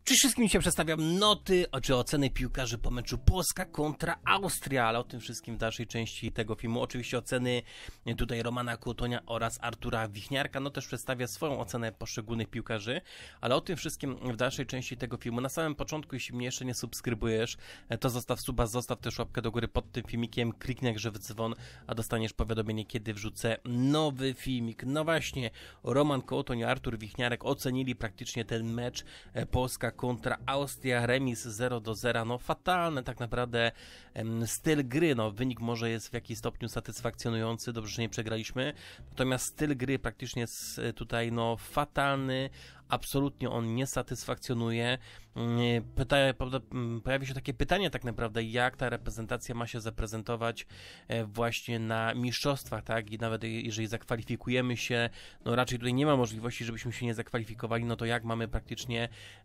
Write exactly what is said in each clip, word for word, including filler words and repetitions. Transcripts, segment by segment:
Czy wszystkim się przedstawiam noty, czy oceny piłkarzy po meczu Polska kontra Austria, ale o tym wszystkim w dalszej części tego filmu. Oczywiście oceny tutaj Romana Kołtonia oraz Artura Wichniarka, no też przedstawia swoją ocenę poszczególnych piłkarzy, ale o tym wszystkim w dalszej części tego filmu. Na samym początku, jeśli mnie jeszcze nie subskrybujesz, to zostaw suba, zostaw też łapkę do góry pod tym filmikiem, kliknij grze w dzwon, a dostaniesz powiadomienie, kiedy wrzucę nowy filmik. No właśnie, Roman Kołtoń i Artur Wichniarek ocenili praktycznie ten mecz Polska kontra Austria, remis zero do zera, no fatalny tak naprawdę em, styl gry, no wynik może jest w jakimś stopniu satysfakcjonujący, dobrze, że nie przegraliśmy, natomiast styl gry praktycznie jest tutaj no fatalny, absolutnie on nie satysfakcjonuje. Pyta, pojawi się takie pytanie tak naprawdę, jak ta reprezentacja ma się zaprezentować właśnie na mistrzostwach, tak? I nawet jeżeli zakwalifikujemy się, no raczej tutaj nie ma możliwości, żebyśmy się nie zakwalifikowali, no to jak mamy praktycznie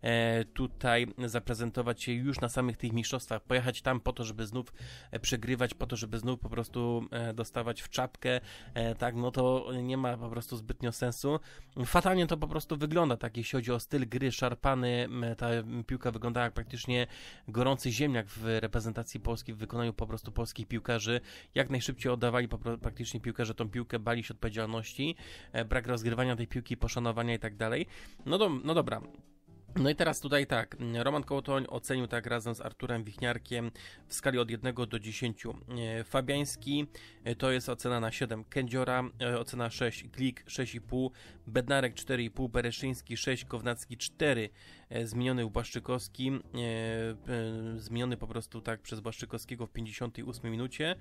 tutaj zaprezentować się już na samych tych mistrzostwach, pojechać tam po to, żeby znów przegrywać, po to, żeby znów po prostu dostawać w czapkę, tak? No to nie ma po prostu zbytnio sensu. Fatalnie to po prostu wygląda, tak? Jeśli chodzi o styl gry, szarpany, ta piłka wygląda jak praktycznie gorący ziemniak w reprezentacji Polski, w wykonaniu po prostu polskich piłkarzy. Jak najszybciej oddawali po, praktycznie piłkarze tą piłkę, bali się odpowiedzialności, brak rozgrywania tej piłki, poszanowania i tak dalej. No, do, no dobra. No i teraz tutaj tak, Roman Kołtoń ocenił tak razem z Arturem Wichniarkiem w skali od jednego do dziesięciu. Fabiański to jest ocena na siedem, Kędziora ocena sześć, Glik sześć i pół, Bednarek cztery i pół, Bereszyński sześć, Kownacki cztery, zmieniony Błaszczykowski, zmieniony po prostu tak przez Błaszczykowskiego w pięćdziesiątej ósmej minucie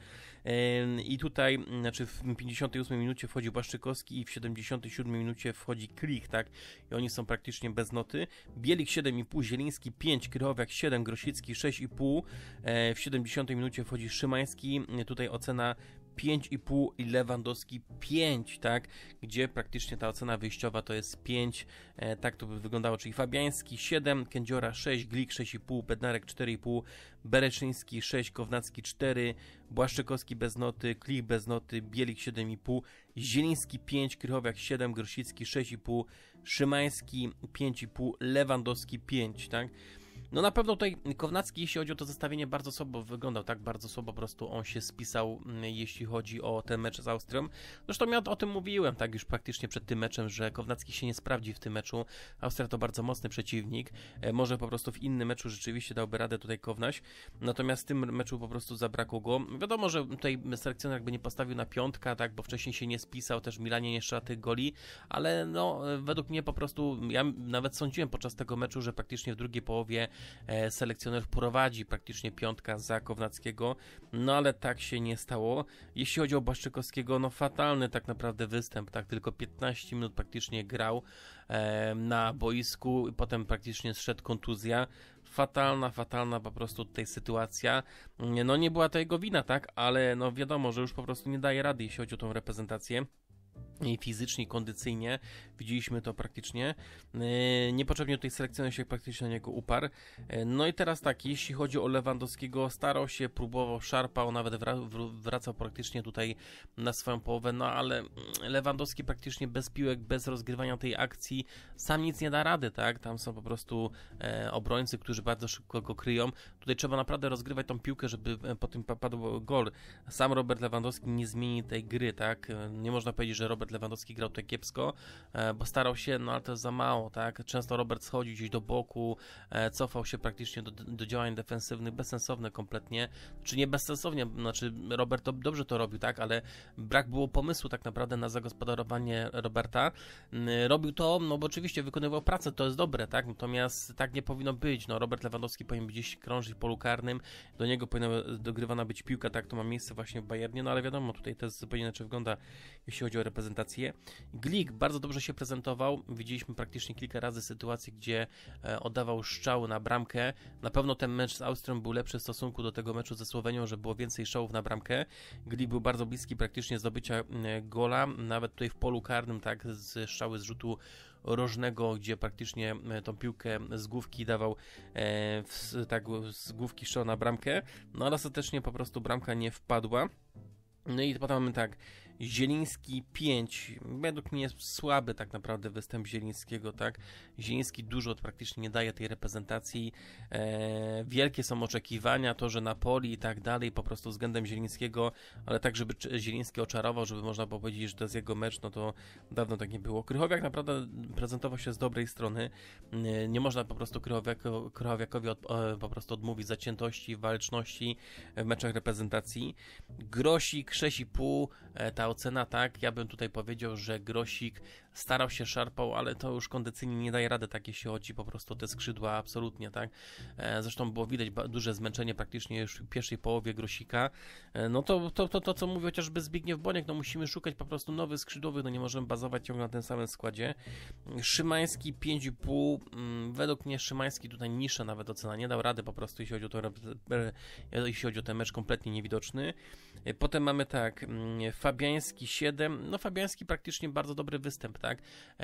i tutaj, znaczy w pięćdziesiątej ósmej minucie wchodzi Błaszczykowski i w siedemdziesiątej siódmej minucie wchodzi Klich, tak, i oni są praktycznie bez noty. Bielik siedem i pół, Zieliński pięć, Krychowiak siedem, Grosicki sześć i pół, w siedemdziesiątej minucie wchodzi Szymański, tutaj ocena pięć i pół i Lewandowski pięć, tak, gdzie praktycznie ta ocena wyjściowa to jest pięć, e, tak to by wyglądało, czyli Fabiański siedem, Kędziora sześć, Glik sześć i pół, Bednarek cztery i pół, Bereszyński sześć, Kownacki cztery, Błaszczykowski bez noty, Klich bez noty, Bielik siedem i pół, Zieliński pięć, Krychowiak siedem, Grosicki sześć i pół, Szymański pięć i pół, Lewandowski pięć, tak. No na pewno tutaj Kownacki, jeśli chodzi o to zestawienie, bardzo słabo wyglądał, tak, bardzo słabo po prostu on się spisał, jeśli chodzi o ten mecz z Austrią. Zresztą ja o tym mówiłem, tak, już praktycznie przed tym meczem, że Kownacki się nie sprawdzi w tym meczu. Austria to bardzo mocny przeciwnik, może po prostu w innym meczu rzeczywiście dałby radę tutaj Kownaś, natomiast w tym meczu po prostu zabrakło go. Wiadomo, że tutaj selekcjoner jakby nie postawił na piątka, tak, bo wcześniej się nie spisał, też w Milanie nie strzela tych goli, ale no według mnie po prostu, ja nawet sądziłem podczas tego meczu, że praktycznie w drugiej połowie selekcjoner prowadzi praktycznie piątka za Kownackiego, no ale tak się nie stało. Jeśli chodzi o Błaszczykowskiego, no fatalny tak naprawdę występ, tak, tylko piętnaście minut praktycznie grał e, na boisku i potem praktycznie zszedł kontuzja. Fatalna, fatalna po prostu tutaj sytuacja. No nie była to jego wina, tak, ale no wiadomo, że już po prostu nie daje rady, jeśli chodzi o tą reprezentację. I fizycznie, kondycyjnie, widzieliśmy to praktycznie, niepotrzebnie tutaj selekcjoner się praktycznie na niego uparł. No i teraz tak, jeśli chodzi o Lewandowskiego, starał się, próbował, szarpał, nawet wracał praktycznie tutaj na swoją połowę, no ale Lewandowski praktycznie bez piłek, bez rozgrywania tej akcji, sam nic nie da rady, tak, tam są po prostu e, obrońcy, którzy bardzo szybko go kryją, tutaj trzeba naprawdę rozgrywać tą piłkę, żeby po tym padł gol. Sam Robert Lewandowski nie zmieni tej gry, tak, nie można powiedzieć, że Robert Lewandowski grał tutaj kiepsko, bo starał się, no ale to jest za mało, tak? Często Robert schodził gdzieś do boku, cofał się praktycznie do, do działań defensywnych, bezsensowne kompletnie, czy nie bezsensownie, znaczy Robert to, dobrze to robił, tak? Ale brak było pomysłu tak naprawdę na zagospodarowanie Roberta. Robił to, no bo oczywiście wykonywał pracę, to jest dobre, tak? Natomiast tak nie powinno być, no Robert Lewandowski powinien gdzieś krążyć w polu karnym, do niego powinna dogrywana być piłka, tak? To ma miejsce właśnie w Bayernie, no ale wiadomo, tutaj to zupełnie inaczej wygląda, jeśli chodzi o reprezentację. Glik bardzo dobrze się prezentował, widzieliśmy praktycznie kilka razy sytuacje, gdzie e, oddawał strzały na bramkę. Na pewno ten mecz z Austrią był lepszy w stosunku do tego meczu ze Słowenią, że było więcej strzałów na bramkę. Glik był bardzo bliski praktycznie zdobycia e, gola, nawet tutaj w polu karnym, tak, z strzały z rzutu rożnego, gdzie praktycznie e, tą piłkę z główki dawał e, w, tak, z główki strzał na bramkę, no ale ostatecznie po prostu bramka nie wpadła. No i potem mamy tak, Zieliński pięć. Według mnie słaby tak naprawdę występ Zielińskiego, tak? Zieliński dużo praktycznie nie daje tej reprezentacji. E, wielkie są oczekiwania, to, że Napoli i tak dalej, po prostu względem Zielińskiego, ale tak, żeby Zieliński oczarował, żeby można było powiedzieć, że to jest jego mecz, no to dawno tak nie było. Krychowiak naprawdę prezentował się z dobrej strony. E, nie można po prostu Krychowiako, Krychowiakowi od, e, po prostu odmówić zaciętości, waleczności w meczach reprezentacji. Grosik sześć i pół, e, ta ocena, tak, ja bym tutaj powiedział, że Grosik starał się, szarpał, ale to już kondycyjnie nie daje rady, tak jeśli chodzi po prostu o te skrzydła, absolutnie, tak. E, zresztą było widać duże zmęczenie praktycznie już w pierwszej połowie Grosika. E, no to, to, to, to, co mówi chociażby Zbigniew Boniek, no musimy szukać po prostu nowych skrzydłowych, no nie możemy bazować ciągle na tym samym składzie. Szymański pięć i pół, według mnie Szymański tutaj niższa nawet ocena, nie dał rady po prostu, jeśli chodzi o, to, jeśli chodzi o ten mecz, kompletnie niewidoczny. E, potem mamy tak, Fabiański siedem, no Fabiański praktycznie bardzo dobry występ, tak,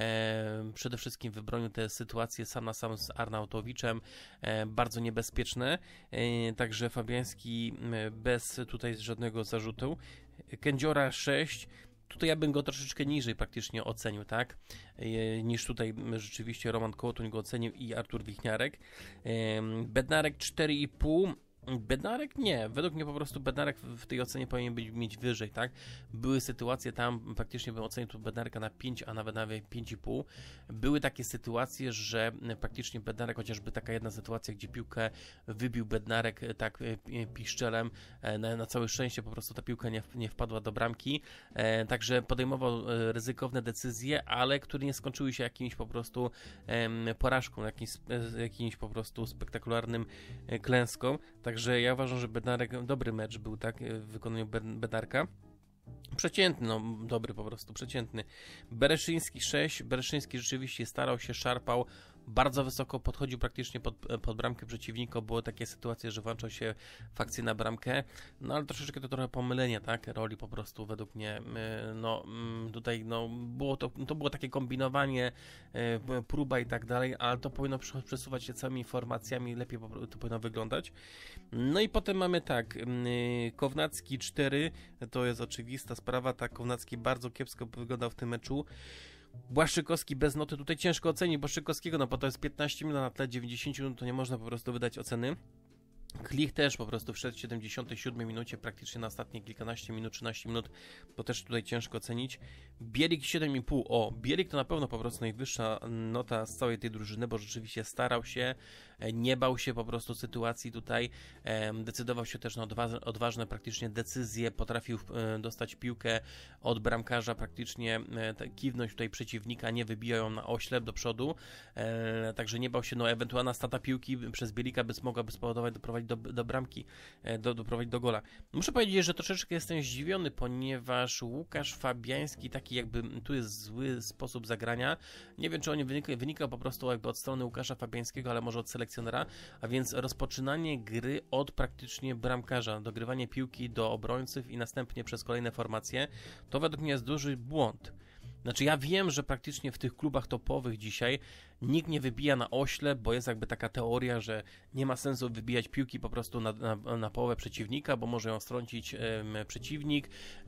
e, przede wszystkim wybronił te sytuacje sam na sam z Arnautowiczem, e, bardzo niebezpieczne, e, także Fabiański bez tutaj żadnego zarzutu. Kędziora sześć, tutaj ja bym go troszeczkę niżej praktycznie ocenił, tak, e, niż tutaj rzeczywiście Roman Kołotuń go ocenił i Artur Wichniarek. E, Bednarek cztery i pół. Bednarek nie, według mnie po prostu Bednarek w tej ocenie powinien być, mieć wyżej, tak? Były sytuacje tam, faktycznie bym ocenił tu Bednarka na pięć, a nawet nawet pięć i pół. Były takie sytuacje, że praktycznie Bednarek, chociażby taka jedna sytuacja, gdzie piłkę wybił Bednarek tak piszczelem, na, na całe szczęście po prostu ta piłka nie, nie wpadła do bramki, e, także podejmował ryzykowne decyzje, ale które nie skończyły się jakimś po prostu e, porażką, jakimś, jakimś po prostu spektakularnym klęską. Także ja uważam, że Bednarek, dobry mecz był, tak, w wykonaniu Bednarka. Przeciętny, no dobry po prostu, przeciętny. Bereszyński sześć, Bereszyński rzeczywiście starał się, szarpał, bardzo wysoko podchodził praktycznie pod, pod bramkę przeciwnika, były takie sytuacje, że włączał się w akcję na bramkę, no ale troszeczkę to trochę pomylenie, tak, roli po prostu według mnie, no tutaj no było to, to było takie kombinowanie, próba i tak dalej, ale to powinno przesuwać się całymi informacjami, lepiej to powinno wyglądać. No i potem mamy tak, Kownacki cztery, to jest oczywista sprawa, tak, Kownacki bardzo kiepsko wyglądał w tym meczu. Błaszczykowski bez noty, tutaj ciężko ocenić Błaszczykowskiego, no bo to jest piętnaście minut na tle dziewięćdziesiąt minut, to nie można po prostu wydać oceny. Klich też po prostu wszedł w siedemdziesiątej siódmej minucie, praktycznie na ostatnie kilkanaście minut, trzynaście minut, to też tutaj ciężko ocenić. Bielik siedem i pół, o, Bielik to na pewno po prostu najwyższa nota z całej tej drużyny, bo rzeczywiście starał się, nie bał się po prostu sytuacji tutaj, decydował się też na odważne, odważne praktycznie decyzje, potrafił dostać piłkę od bramkarza, praktycznie kiwnąć tutaj przeciwnika, nie wybijał ją na oślep do przodu, także nie bał się, no ewentualna strata piłki przez Bielika by mogłaby spowodować, doprowadzić do, do bramki, do, doprowadzić do gola. Muszę powiedzieć, że troszeczkę jestem zdziwiony, ponieważ Łukasz Fabiański, taki jakby, tu jest zły sposób zagrania, nie wiem, czy on wynika, wynika po prostu jakby od strony Łukasza Fabiańskiego, ale może od selekcjonera, a więc rozpoczynanie gry od praktycznie bramkarza, dogrywanie piłki do obrońców i następnie przez kolejne formacje, to według mnie jest duży błąd. Znaczy ja wiem, że praktycznie w tych klubach topowych dzisiaj nikt nie wybija na oślep, bo jest jakby taka teoria, że nie ma sensu wybijać piłki po prostu na, na, na połowę przeciwnika, bo może ją strącić e, przeciwnik,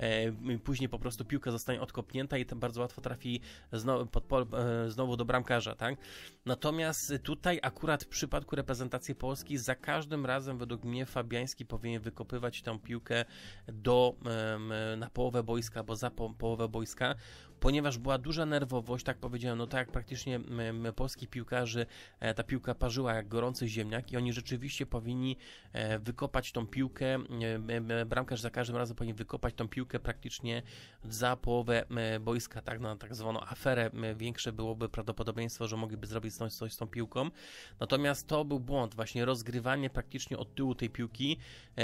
e, później po prostu piłka zostanie odkopnięta i to bardzo łatwo trafi znowu, pod, e, znowu do bramkarza, tak? Natomiast tutaj akurat w przypadku reprezentacji Polski za każdym razem według mnie Fabiański powinien wykopywać tę piłkę do, e, na połowę boiska, bo za po, połowę boiska, ponieważ była duża nerwowość, tak powiedziałem, no tak jak praktycznie polskich piłkarzy, ta piłka parzyła jak gorący ziemniak i oni rzeczywiście powinni wykopać tą piłkę, bramkarz za każdym razem powinien wykopać tą piłkę praktycznie za połowę boiska, tak, na tak zwaną aferę, większe byłoby prawdopodobieństwo, że mogliby zrobić coś, coś z tą piłką, natomiast to był błąd, właśnie rozgrywanie praktycznie od tyłu tej piłki,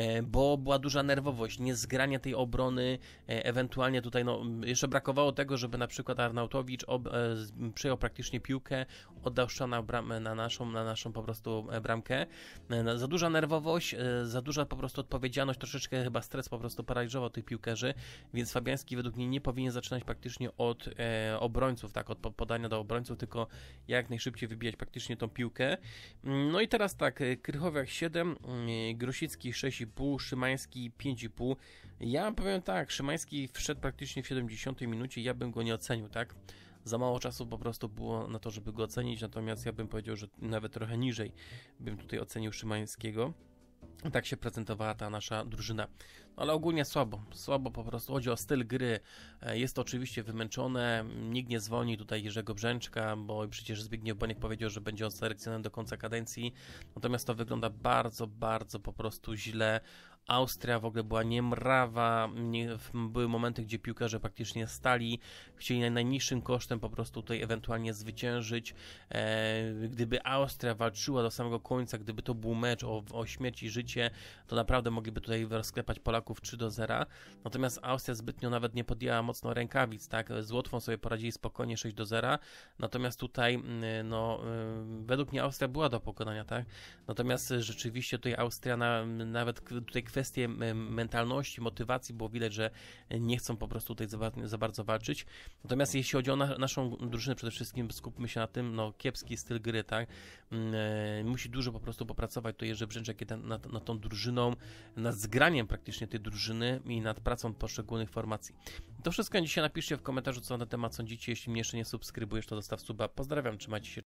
bo była duża nerwowość, niezgranie tej obrony, ewentualnie tutaj, no, jeszcze brakowało tego, żeby na przykład Arnautowicz ob, e, przyjął praktycznie piłkę, oddał strzał na bramę, na naszą, na naszą po prostu bramkę. Za duża nerwowość, za duża po prostu odpowiedzialność, troszeczkę chyba stres po prostu paraliżował tych piłkarzy, więc Fabiański według mnie nie powinien zaczynać praktycznie od e, obrońców, tak, od podania do obrońców, tylko jak najszybciej wybijać praktycznie tą piłkę. No i teraz tak, Krychowiak siedem, Grosicki sześć i pół, Szymański pięć i pół. Ja powiem tak, Szymański wszedł praktycznie w siedemdziesiątej minucie, ja bym go nie ocenił, tak? Za mało czasu po prostu było na to, żeby go ocenić, natomiast ja bym powiedział, że nawet trochę niżej bym tutaj ocenił Szymańskiego. Tak się prezentowała ta nasza drużyna. No, ale ogólnie słabo, słabo po prostu. Chodzi o styl gry. Jest to oczywiście wymęczone, nikt nie zwolni tutaj Jerzego Brzęczka, bo przecież Zbigniew Boniek powiedział, że będzie on selekcjonerem do końca kadencji. Natomiast to wygląda bardzo, bardzo po prostu źle. Austria w ogóle była niemrawa, nie, były momenty, gdzie piłkarze praktycznie stali, chcieli najniższym kosztem po prostu tutaj ewentualnie zwyciężyć. E, gdyby Austria walczyła do samego końca, gdyby to był mecz o, o śmierć i życie, to naprawdę mogliby tutaj rozklepać Polaków trzy do zera. Natomiast Austria zbytnio nawet nie podjęła mocno rękawic, tak? Z Łotwą sobie poradzili spokojnie sześć do zera. Natomiast tutaj, no, według mnie Austria była do pokonania, tak? Natomiast rzeczywiście tutaj Austria na, nawet tutaj kwestie mentalności, motywacji było widać, że nie chcą po prostu tutaj za, za bardzo walczyć. Natomiast jeśli chodzi o na, naszą drużynę, przede wszystkim skupmy się na tym, no kiepski styl gry, tak? E, musi dużo po prostu popracować to Jerzy Brzęczek nad, nad, nad tą drużyną, nad zgraniem praktycznie tej drużyny i nad pracą poszczególnych formacji. To wszystko dzisiaj napiszcie w komentarzu, co na ten temat sądzicie. Jeśli mnie jeszcze nie subskrybujesz, to zostaw suba. Pozdrawiam, trzymajcie się.